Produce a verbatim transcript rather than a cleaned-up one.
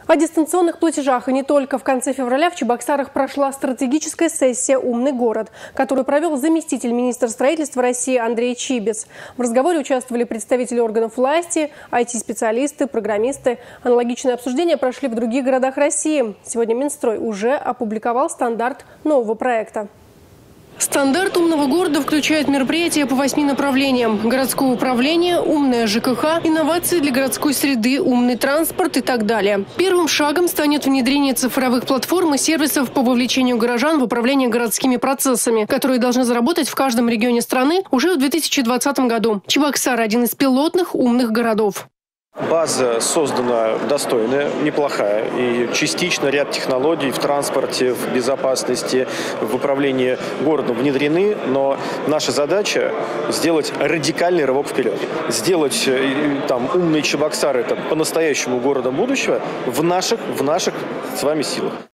О дистанционных платежах и не только. В конце февраля в Чебоксарах прошла стратегическая сессия «Умный город», которую провел заместитель министра строительства России Андрей Чибис. В разговоре участвовали представители органов власти, ай ти-специалисты, программисты. Аналогичные обсуждения прошли в других городах России. Сегодня Минстрой уже опубликовал стандарт нового проекта. Стандарт умного города включает мероприятия по восьми направлениям: городское управление, умное ЖКХ, инновации для городской среды, умный транспорт и так далее. Первым шагом станет внедрение цифровых платформ и сервисов по вовлечению горожан в управление городскими процессами, которые должны заработать в каждом регионе страны уже в две тысячи двадцатом году. Чебоксары – один из пилотных умных городов. База создана достойная, неплохая. И частично ряд технологий в транспорте, в безопасности, в управлении городом внедрены. Но наша задача сделать радикальный рывок вперед. Сделать там умные Чебоксары там, по-настоящему городом будущего в наших, в наших с вами силах.